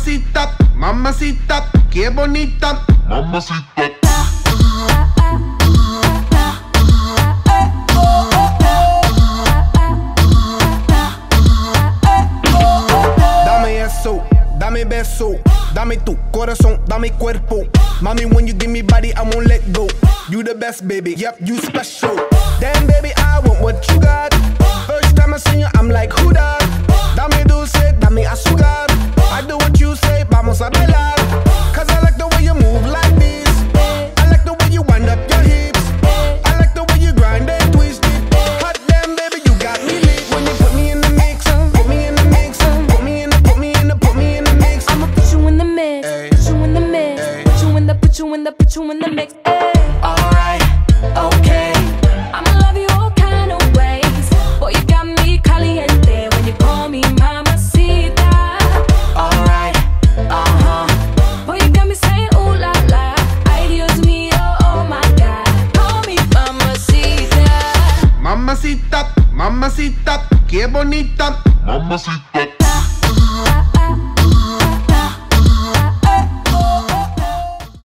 Mamacita, mamacita, qué bonita. Mamacita. Dame eso, dame beso, dame tu corazón, dame cuerpo. Mami, when you give me body, I won't let go. You the best, baby, yep, you special. Damn, baby, I want what you got. First time I seen you, I'm like, who that? Dame dulce, dame azúcar. I do what you say, vamos a bailar. Cause I like the way you move like this. I like the way you wind up your hips. I like the way you grind and twist it. Hot damn, baby, you got me lit. When you put me in the mix, put me in the mix, put me in the mix. I'ma put you in the mix, put you in the mix, put you in the mix. Alright, okay. I'ma love you all kind of ways. Boy, you got me caliente when you call me mamacita. Alright, Boy, you got me saying ooh la la. Ay, Dios mío, oh my God. Call me mamacita. Mamacita, mamacita, qué bonita. Mamacita.